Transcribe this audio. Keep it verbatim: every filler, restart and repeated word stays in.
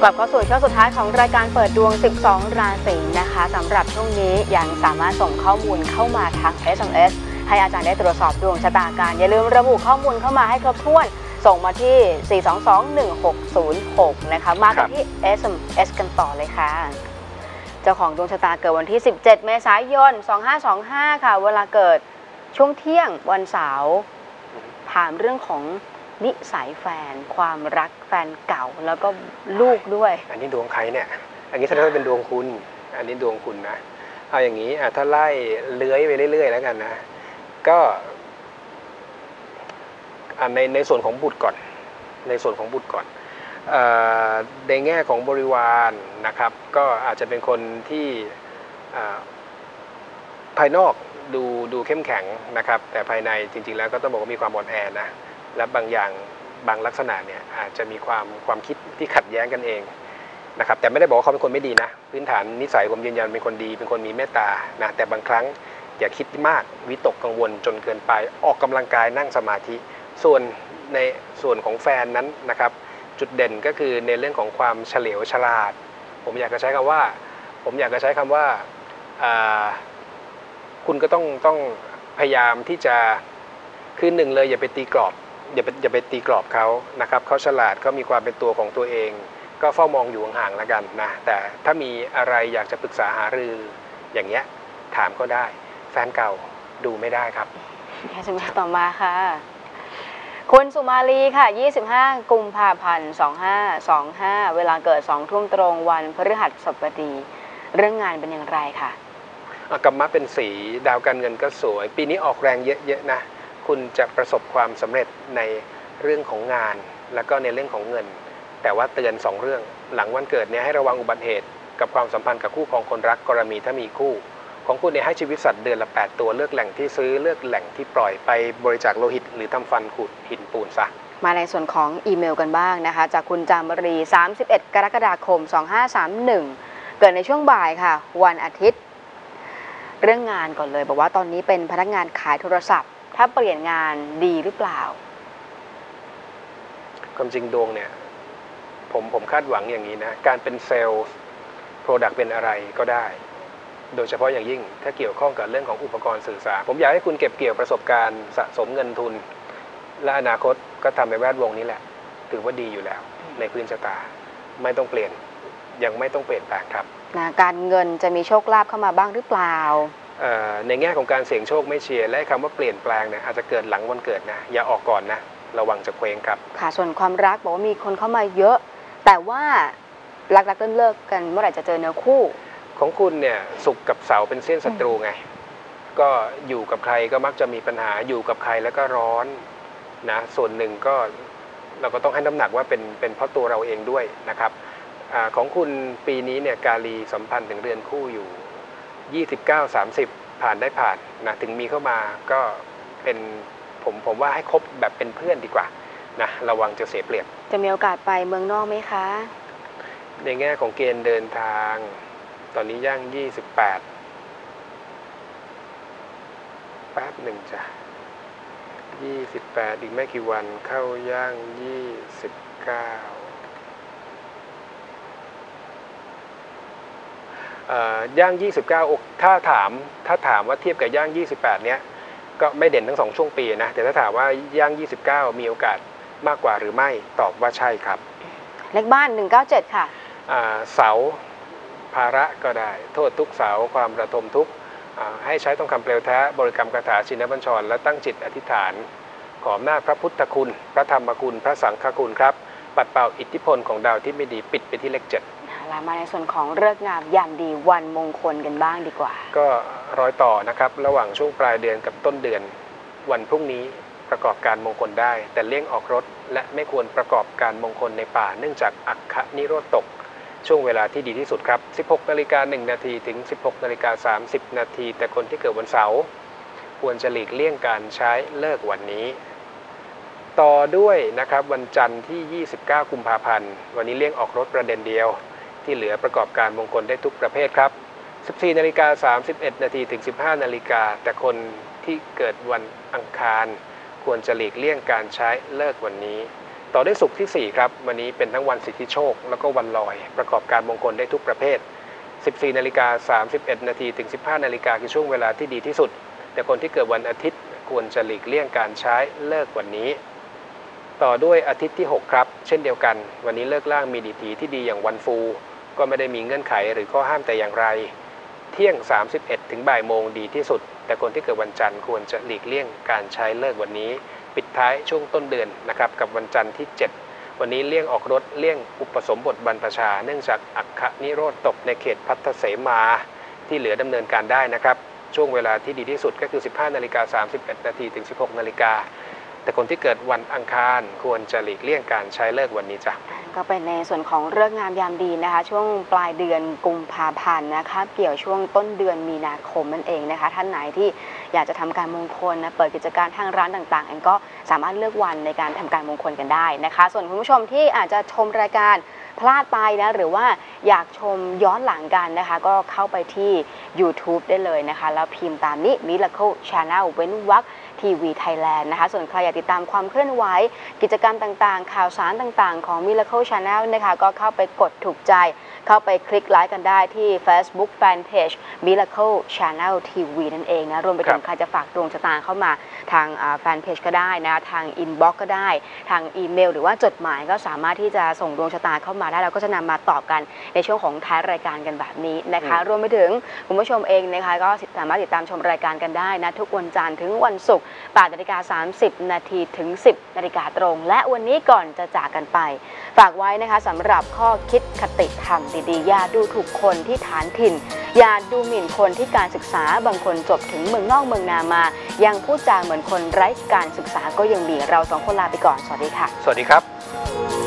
ลับเข้าสู่ช่วงสุดท้ายของรายการเปิดดวงสิบสองราศีนะคะสำหรับช่วงนี้ยังสามารถส่งข้อมูลเข้ามาทาง เอส เอ็ม เอส ให้อาจารย์ได้ตรวจสอบดวงชะตาการอย่าลืมระบุข้อมูลเข้ามาให้ครบถ้วนส่งมาที่ สี่ สอง สอง หนึ่ง หก ศูนย์ หก นะคะมากันที่ เอส เอ็ม เอส กันต่อเลยค่ะเจ้าของดวงชะตาเกิดวันที่สิบเจ็ดเมษายนสองพันห้าร้อยยี่สิบห้าค่ะเวลาเกิดช่วงเที่ยงวันเสาร์ถามเรื่องของนิสัยแฟนความรักแฟนเก่าแล้วก็ลูกด้วยอันนี้ดวงใครเนี่ยอันนี้แสดงว่าเป็นดวงคุณอันนี้ดวงคุณนะเอาอย่างนี้ถ้าไล่เลื้อยไปเรื่อยๆแล้วกันนะก็ในในส่วนของบุตรก่อนในส่วนของบุตรก่อนในแง่ของบริวารนะครับก็อาจจะเป็นคนที่ภายนอกดูดูเข้มแข็งนะครับแต่ภายในจริงๆแล้วก็ต้องบอกว่ามีความอ่อนแอนะและบางอย่างบางลักษณะเนี่ยอาจจะมีความความคิดที่ขัดแย้งกันเองนะครับแต่ไม่ได้บอกว่าเขาเป็นคนไม่ดีนะพื้นฐานนิสัยผมยืนยันเป็นคนดีเป็นคนมีเมตตานะแต่บางครั้งอย่าคิดมากวิตกกังวลจนเกินไปออกกำลังกายนั่งสมาธิส่วนในส่วนของแฟนนั้นนะครับจุดเด่นก็คือในเรื่องของความเฉลียวฉลาดผมอยากจะใช้คำว่าผมอยากจะใช้คำว่าคุณก็ต้องต้องพยายามที่จะคือหนึ่งเลยอย่าไปตีกรอบอย่าไปอย่าไปตีกรอบเขานะครับเขาฉลาดเขามีความเป็นตัวของตัวเองก็เฝ้ามองอยู่ห่างๆแล้วกันนะแต่ถ้ามีอะไรอยากจะปรึกษาหารืออย่างเงี้ยถามก็ได้แฟนเก่าดูไม่ได้ครับแค่สมัยต่อมาค่ะคุณสุมาลีค่ะยี่สิบห้ากุมภาพันธ์สองพันห้าร้อยยี่สิบห้าเวลาเกิดสองทุ่มตรงวันพฤหัสบดีเรื่องงานเป็นอย่างไรค่ะกัมมะเป็นสีดาวการเงินก็สวยปีนี้ออกแรงเยอะๆนะคุณจะประสบความสำเร็จในเรื่องของงานแล้วก็ในเรื่องของเงินแต่ว่าเตือนสองเรื่องหลังวันเกิดเนี่ยให้ระวังอุบัติเหตุกับความสัมพันธ์กับคู่ครองคนรักกรณีถ้ามีคู่ของคุณเนี่ยให้ชีวิตสัตว์เดือนละแปดตัวเลือกแหล่งที่ซื้อเลือกแหล่งที่ปล่อยไปบริจาคโลหิตหรือทำฟันขูดหินปูนซะมาในส่วนของอีเมลกันบ้างนะคะจากคุณจามรีสามสิบเอ็ดกรกฎาคมสองพันห้าร้อยสามสิบเอ็ดเกิดในช่วงบ่ายค่ะวันอาทิตย์เรื่องงานก่อนเลยบอกว่าตอนนี้เป็นพนักงานขายโทรศัพท์ถ้าเปลี่ยนงานดีหรือเปล่าความจริงดวงเนี่ยผมผมคาดหวังอย่างนี้นะการเป็นเซลล์โปรดักต์เป็นอะไรก็ได้โดยเฉพาะอย่างยิ่งถ้าเกี่ยวข้องกับเรื่องของอุปกรณ์สื่อสารผมอยากให้คุณเก็บเกี่ยวประสบการณ์สะสมเงินทุนและอนาคตก็ทำในแวดวงนี้แหละถือว่าดีอยู่แล้วในพื้นชะตาไม่ต้องเปลี่ยนยังไม่ต้องเปลี่ยนแปลงครับนะการเงินจะมีโชคลาภเข้ามาบ้างหรือเปล่าในแง่ของการเสี่ยงโชคไม่เชียร์และคำว่าเปลี่ยนแปลงเนี่ยอาจจะเกิดหลังวันเกิดนะอย่าออกก่อนนะระวังจะเคว้งครับค่ะส่วนความรักบอกว่ามีคนเข้ามาเยอะแต่ว่ารักรักเลิกเลิกกันเมื่อไหร่จะเจอเนื้อคู่ของคุณเนี่ยศุกร์กับเสาร์เป็นเส้นศัตรูไงก็อยู่กับใครก็มักจะมีปัญหาอยู่กับใครแล้วก็ร้อนนะส่วนหนึ่งก็เราก็ต้องให้น้ำหนักว่าเป็นเป็นเพราะตัวเราเองด้วยนะครับอของคุณปีนี้เนี่ยกาลีสัมพันธ์ถึงเรือนคู่อยู่ยี่สิบเก้า สามสิบผ่านได้ผ่านนะถึงมีเข้ามาก็เป็นผมผมว่าให้คบแบบเป็นเพื่อนดีกว่านะระวังจะเสียเปรียบจะมีโอกาสไปเมืองนอกไหมคะในแง่ของเกณฑ์เดินทางตอนนี้ย่างยี่สิบแปดแป๊บหนึ่งจ้ะยี่สิบแปดอีกไม่กี่วันเข้าย่างยี่สิบเก้าย่างยี่สิบเก้าถ้าถามถ้าถามว่าเทียบกับย่างยี่สิบแปดเนี้ยก็ไม่เด่นทั้งสองช่วงปีนะแต่ถ้าถามว่าย่างยี่สิบเก้ามีโอกาสมากกว่าหรือไม่ตอบว่าใช่ครับเลขบ้านหนึ่งเก้าเจ็ดค่ะเสาภาระก็ได้โทษทุกเสาความระทมทุกให้ใช้ต้องคำเปลวแท้บริกรรมคาถาชินบัญชรและตั้งจิตอธิษฐานขออำนาจพระพุทธคุณพระธรรมคุณพระสังฆคุณครับปัดเป่าอิทธิพลของดาวที่ไม่ดีปิดไปที่เลขเจ็ดแล้วมาในส่วนของฤกษ์งามยามดีวันมงคลกันบ้างดีกว่าก็รอยต่อนะครับระหว่างช่วงปลายเดือนกับต้นเดือนวันพรุ่งนี้ประกอบการมงคลได้แต่เลี่ยงออกรถและไม่ควรประกอบการมงคลในป่าเนื่องจากอัคคนิโรธตกช่วงเวลาที่ดีที่สุดครับ สิบหกนาฬิกาหนึ่งนาทีถึง สิบหกนาฬิกาสามสิบนาทีแต่คนที่เกิดวันเสาร์ควรจะหลีกเลี่ยงการใช้เลิกวันนี้ต่อด้วยนะครับวันจันทร์ที่ยี่สิบเก้ากุมภาพันธ์วันนี้เลี่ยงออกรถประเด็นเดียวที่เหลือประกอบการมงคลได้ทุกประเภทครับ สิบสี่นาฬิกาสามสิบเอ็ดนาทีถึง สิบห้านาฬิกาแต่คนที่เกิดวันอังคารควรจะหลีกเลี่ยงการใช้เลิกวันนี้ต่อด้วยศุกร์ที่สี่ครับวันนี้เป็นทั้งวันสิทธิโชคแล้วก็วันลอยประกอบการมงคลได้ทุกประเภท สิบสี่นาฬิกาสามสิบเอ็ดนาทีถึง สิบห้านาฬิกาคือช่วงเวลาที่ดีที่สุดแต่คนที่เกิดวันอาทิตย์ควรจะหลีกเลี่ยงการใช้เลิกวันนี้ต่อด้วยอาทิตย์ที่หกครับเช่นเดียวกันวันนี้เลิกล่างมีดีถีที่ดีอย่างวันฟูก็ไม่ได้มีเงื่อนไขหรือข้อห้ามแต่อย่างไรเที่ยงสามสิบเอ็ดถึงบ่ายโมงดีที่สุดแต่คนที่เกิดวันจันทร์ควรจะหลีกเลี่ยงการใช้เลิกวันนี้ปิดท้ายช่วงต้นเดือนนะครับกับวันจันทร์ที่เจ็ดวันนี้เลี่ยงออกรถเลี่ยงอุปสมบทบรรพชาเนื่องจากอัคคนิโรธตกในเขตพัทธเสมาที่เหลือดำเนินการได้นะครับช่วงเวลาที่ดีที่สุดก็คือ สิบห้านาฬิกาสามสิบเอ็ดนาทีถึง สิบหกนาฬิกาแต่คนที่เกิดวันอังคารควรจะหลีกเลี่ยงการใช้เลิกวันนี้จ้ะก็เป็นในส่วนของฤกษ์งามยามดีนะคะช่วงปลายเดือนกุมภาพันธ์นะคะเกี่ยวช่วงต้นเดือนมีนาคมนั่นเองนะคะท่านไหนที่อยากจะทำการมงคลนะเปิดกิจการทางร้านต่างๆเองก็สามารถเลือกวันในการทำการมงคลกันได้นะคะส่วนคุณผู้ชมที่อาจจะชมรายการพลาดไปนะหรือว่าอยากชมย้อนหลังกันนะคะก็เข้าไปที่ YouTube ได้เลยนะคะแล้วพิมพ์ตามนี้ Miracle Channel เว้นวรรคทีวีไทยแลนด์นะคะส่วนใครอยากติดตามความเคลื่อนไหวกิจกรรมต่างๆข่าวสารต่างๆของ Miracle Channel นะคะก็เข้าไปกดถูกใจเข้าไปคลิกไลค์กันได้ที่ Facebook Fanpage Miracle Channel ที วี นั่นเองนะรวมไปถึงใครจะฝากดวงชะตาเข้ามาทางแฟนเพจก็ได้นะทางอินบ็อกซ์ก็ได้ทางอีเมลหรือว่าจดหมายก็สามารถที่จะส่งดวงชะตาเข้ามาได้เราก็จะนำมาตอบกันในช่วงของท้ายรายการกันแบบนี้นะคะรวมไปถึงคุณผู้ชมเองนะคะก็สามารถติดตามชมรายการกันได้นะทุกวันจันทร์ถึงวันศุกร์แปดนาฬิกาสามสิบนาทีถึงสิบนาฬิกาตรงและวันนี้ก่อนจะจากกันไปฝากไว้นะคะสำหรับข้อคิดคติธรรมดีๆอย่าดูถูกคนที่ฐานถิ่นอย่าดูหมิ่นคนที่การศึกษาบางคนจบถึงเมืองนอกเมืองนามายังพูดจาเหมือนคนไร้การศึกษาก็ยังมีเราสองคนลาไปก่อนสวัสดีค่ะสวัสดีครับ